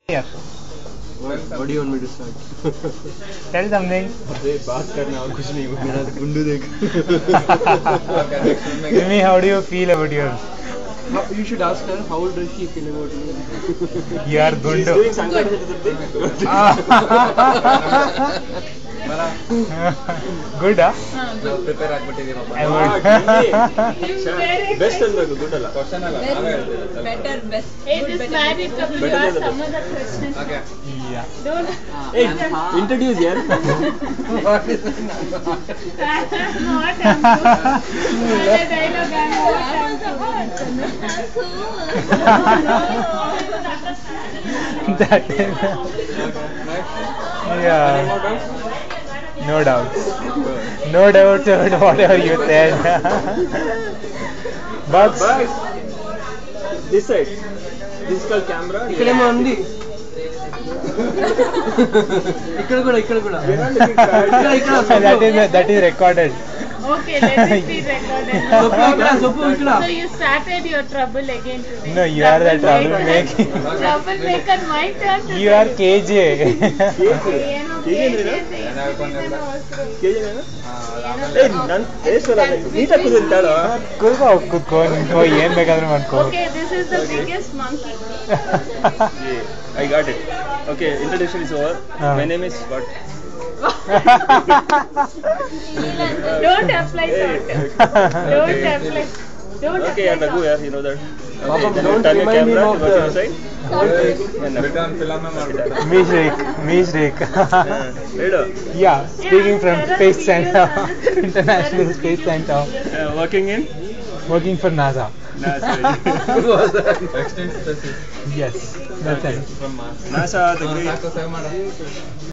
Yeah. What do you want me to start? Tell something. अरे बात करना और कुछ नहीं मेरा गुंडू देख. Jimmy, how do you feel about yours? You should ask her how does she feel about me. You are She's Gundu. doing Sankar Chaturthi. Good, huh? Prepare ಆಗ್ಬಿಟ್ಟಿದೀನಿ I would. Best ಅನ್ಬೇಕು good ಅಲ್ಲ. Better, best. Hey, this married couple, you ask some other question. Okay. Yeah. Don't. Hey, introduce yaar. What I'm good. Other dialogue I'm That is. Yeah. No doubts. No doubts about whatever you said. But This side. This is called camera. ఇక్కడేమో ఉంది ఇక్కడ కూడా that is recorded. Okay, let it be recorded. సొప్పు ఇక్కడ So you started your trouble again today. No, you are the troublemaker. Troublemaker, my turn to You are KJ. ಕೂತ್ಕೋ ಏನ್ ಬೇಕಾದ್ರೂ ಮಾಡ್ಕೋ. Okay, this is the biggest monkey. I got it. Okay, introduction is over. My name is what? Don't apply salt. Don't apply. Don't Okay, apply Raghu, salt. yeah, you know that. Papa, Okay, don't turn your remind me camera of to the- your side. Mishrik. Redo. Yeah, speaking from Yeah, Space there are Center, videos. International Space Center, Working in? working for NASA. NASA. Yes, that's it. NASA, the great.